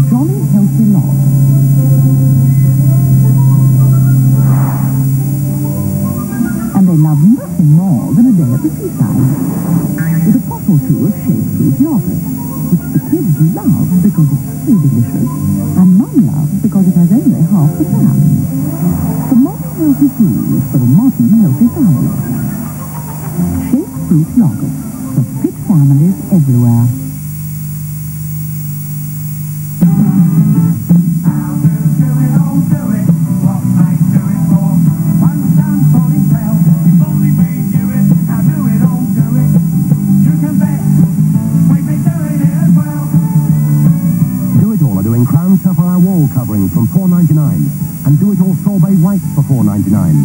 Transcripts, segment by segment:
jolly healthy lot. And they love nothing more than a day at the seaside, with a pot or two of shaped fruit yogurt, which the kids love because it's so delicious, and Mum loves because it has only half the fat. The modern healthy food for the modern healthy family. Shaped fruit yogurt for fit families everywhere. Wall covering from $4.99 and Do It All sorbet wipes for $4.99.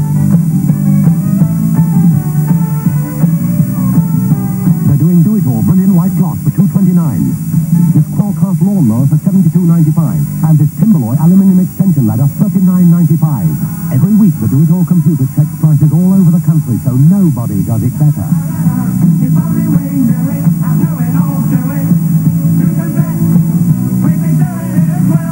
They're doing Do It All brilliant white gloss for $2.29. This Qualcast lawnmower for $72.95 and this Timberloy aluminium extension ladder $39.95. Every week the Do It All computer checks prices all over the country, so nobody does it better. If only we knew it, I'll do it all, do it. You can bet we've been doing it as well.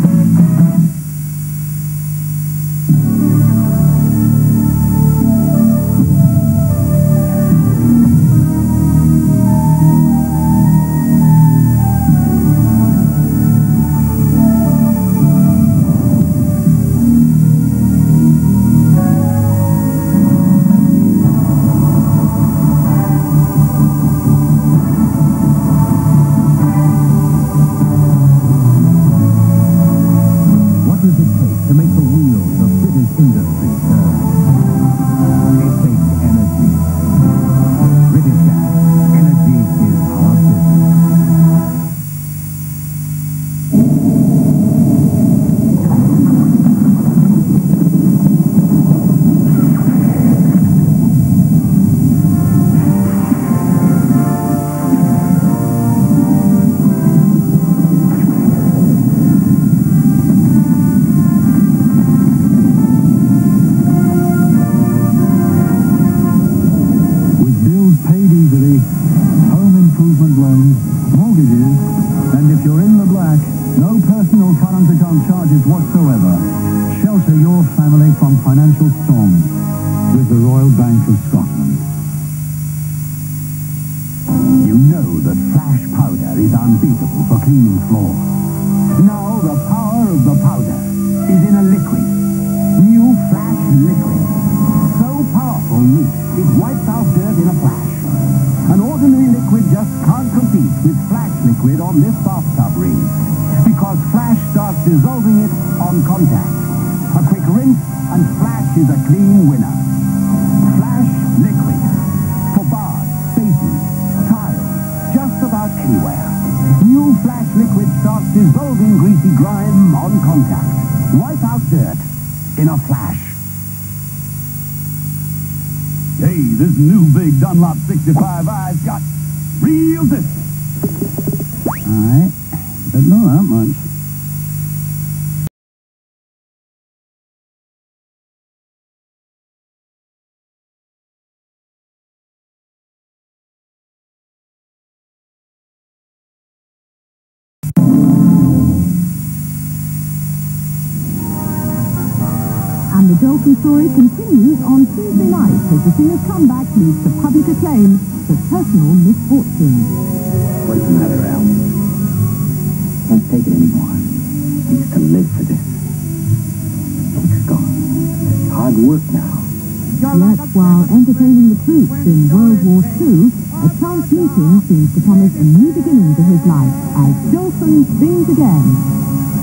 Dissolving it on contact. A quick rinse and Flash is a clean winner. Flash Liquid. For bars, spaces, tiles, just about anywhere. New Flash Liquid starts dissolving greasy grime on contact. Wipe out dirt in a flash. Hey, this new big Dunlop 65i's got real distance. Alright, but not that much. And the Jolson story continues on Tuesday night as the singer's comeback leads to public acclaim for personal misfortune. What's the matter, Al? Can't take it anymore. I used to live for this. It's gone. It's hard work now. Yet, while entertaining the troops in World War II, a chance meeting seems to promise a new beginning to his life as Jolson sings again.